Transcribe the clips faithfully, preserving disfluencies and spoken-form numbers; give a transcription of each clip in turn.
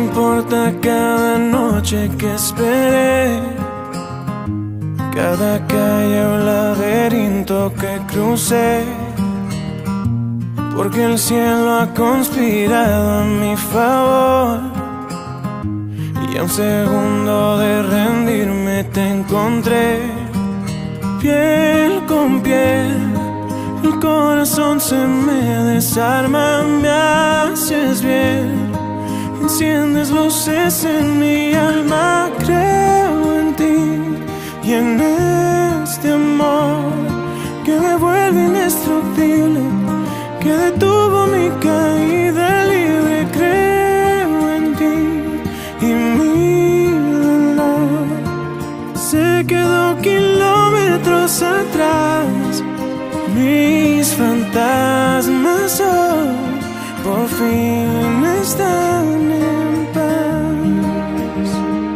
importa cada noche que esperé, cada calle o laberinto que crucé, porque el cielo ha conspirado a mi favor. Y a un segundo de rendirme te encontré, piel con piel. El corazón se me desarma, me haces bien, enciendes luces en mi alma. Creo en ti y en este amor que me vuelve indestructible, que detuvo mi caída libre. Creo en ti y mi dolor se quedó kilómetros atrás. Mis fantasmas hoy por fin están en paz.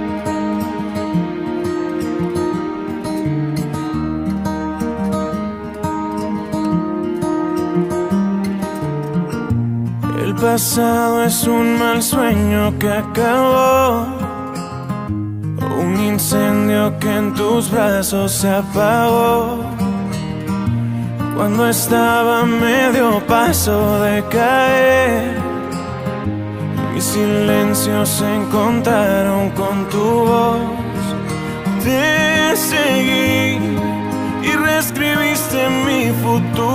El pasado es un mal sueño que acabó, un incendio que en tus brazos se apagó. Cuando estaba a medio paso de caer, mis silencios se encontraron con tu voz. Te seguí y reescribiste mi futuro.